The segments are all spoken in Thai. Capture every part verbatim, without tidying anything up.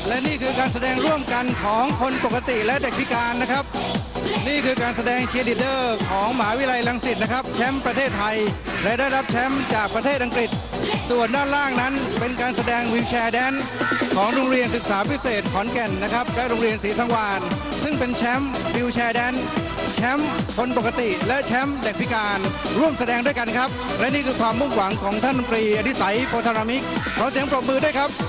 และนี่คือการแสดงร่วมกันของคนปกติและเด็กพิการนะครับนี่คือการแสดงเชียร์ลีดเดอร์ของมหาวิทยาลัยรังสิตนะครับแชมป์ประเทศไทยและได้รับแชมป์จากประเทศอังกฤษส่วนด้านล่างนั้นเป็นการแสดงวีลแชร์แดนซ์ของโรงเรียนศึกษาพิเศษขอนแก่นนะครับและโรงเรียนศรีสังวาลซึ่งเป็นแชมป์วีลแชร์แดนซ์แชมป์คนปกติและแชมป์เด็กพิการร่วมแสดงด้วยกันครับและนี่คือความมุ่งหวังของท่านดนตรีอดิศัยโพธารามิกขอเสียงปรบมือด้วยครับ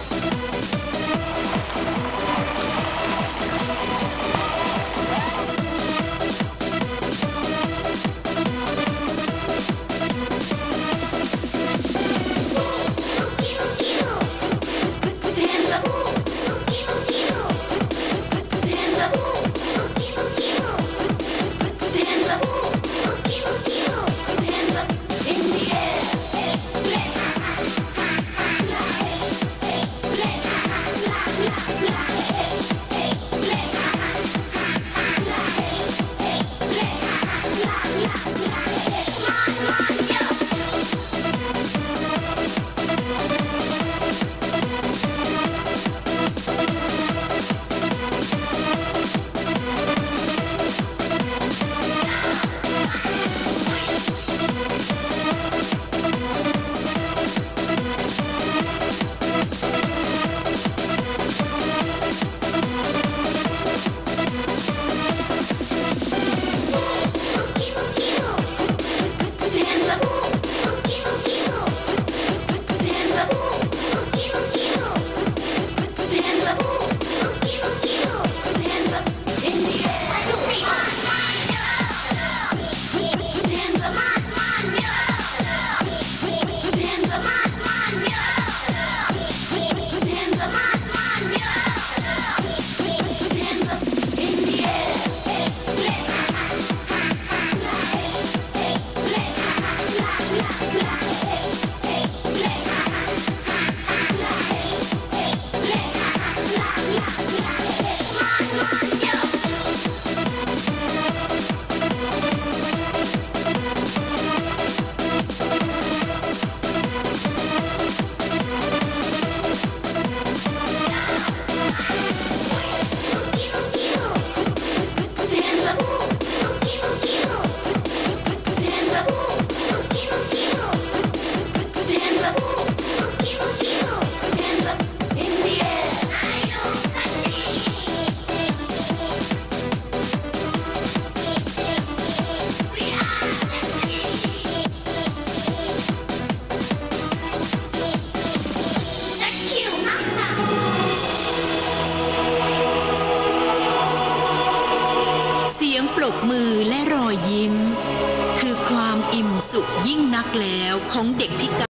ปรบมือและรอยยิ้มคือความอิ่มสุขยิ่งนักแล้วของเด็กพิการ